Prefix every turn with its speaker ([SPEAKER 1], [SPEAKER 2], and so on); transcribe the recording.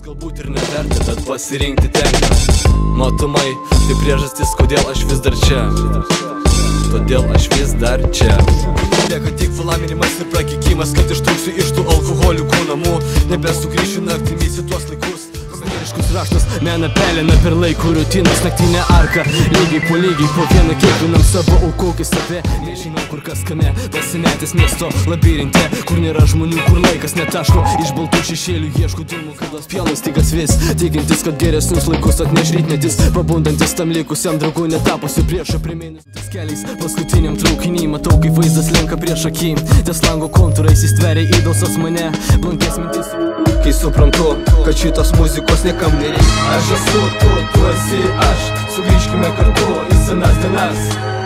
[SPEAKER 1] galbūt ir neverta, bet pasirinkti tenka. Matomai, tai priežastis, kodėl aš vis dar čia. Todėl aš vis dar čia. Lieka tik valaminimas ir prakikimas, kad ištrūksiu iš tų alkoholikų namų. Nebesugrįšiu naktimis į tuos laikus. Asmeniškus raštas, mena pelina per laikų rutinos naktinę arką. Lygiai po vieną kiekvienam savo aukokį save. Nežinau kur kas kame, pasimetęs miesto labirinte, kur nėra žmonių, kur laikas netaško. Iš baltų šešėlių ieškau dūmų, kados pjaunas tik atsvis. Tikintis, kad geresnius laikus atneš rytmetis, pabundantis tam likusiam draugų netapusiu priešą primėnusius keliais. Paskutiniam traukinį matau, kaip vaizdas lenka prieš akį. Ties lango kontūrais įstveria įdausas mane, blankės mintis. Kai suprantu, kad šitos muzikos niekam nereikia. Aš esu tu esi aš, sugrįžkime kartu į senas dienas.